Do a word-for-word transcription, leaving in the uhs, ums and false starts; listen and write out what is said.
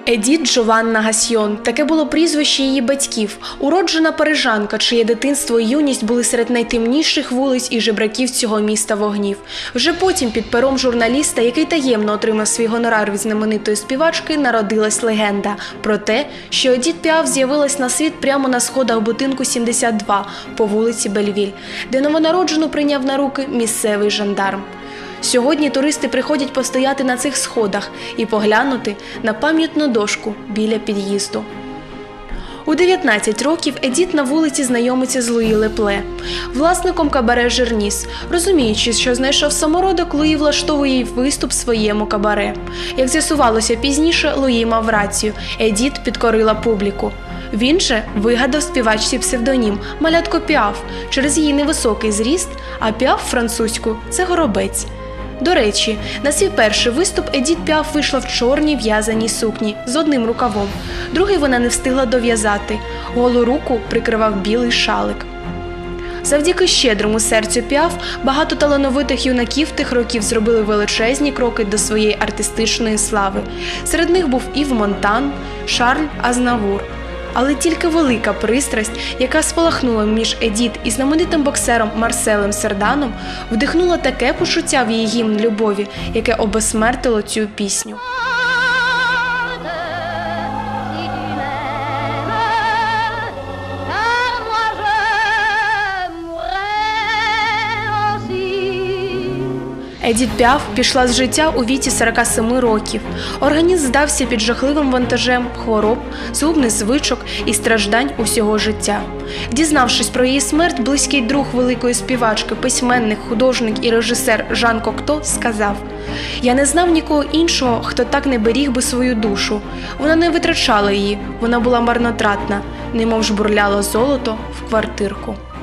Едіт Джованна Гасьйон – таке було прізвище її батьків, уроджена парижанка, чиє дитинство і юність були серед найтемніших вулиць і жебраків цього міста вогнів. Вже потім під пером журналіста, який таємно отримав свій гонорар від знаменитої співачки, народилась легенда про те, що Едіт Піаф з'явилась на світ прямо на сходах будинку сімдесят два по вулиці Бельвіль, де новонароджену прийняв на руки місцевий жандарм. Сьогодні туристи приходять постояти на цих сходах і поглянути на пам'ятну дошку біля під'їзду. У дев'ятнадцять років Едіт на вулиці знайомиться з Луї Лепле, власником кабаре «Жерніс». Розуміючи, що знайшов самородок, Луї влаштовує їй виступ в своєму кабаре. Як з'ясувалося пізніше, Луї мав рацію – Едіт підкорила публіку. Він же вигадав співачці псевдонім – Малятко Піаф через її невисокий зріст, а Піаф французьку – це горобець. До речі, на свій перший виступ Едіт Піаф вийшла в чорній в'язаній сукні з одним рукавом. Другий вона не встигла дов'язати. Голу руку прикривав білий шалик. Завдяки щедрому серцю Піаф багато талановитих юнаків тих років зробили величезні кроки до своєї артистичної слави. Серед них був Ів Монтан, Шарль Азнавур. Але тільки велика пристрасть, яка спалахнула між Едіт і знаменитим боксером Марселем Серданом, вдихнула таке почуття в її гімн любові, яке обезсмертило цю пісню. Едіт Піаф пішла з життя у віці сорока семи років. Організм здався під жахливим вантажем хвороб, згубних звичок і страждань усього життя. Дізнавшись про її смерть, близький друг великої співачки, письменник, художник і режисер Жан Кокто сказав: «Я не знав нікого іншого, хто так не беріг би свою душу. Вона не витрачала її, вона була марнотратна, немов жбурляло золото в квартирку».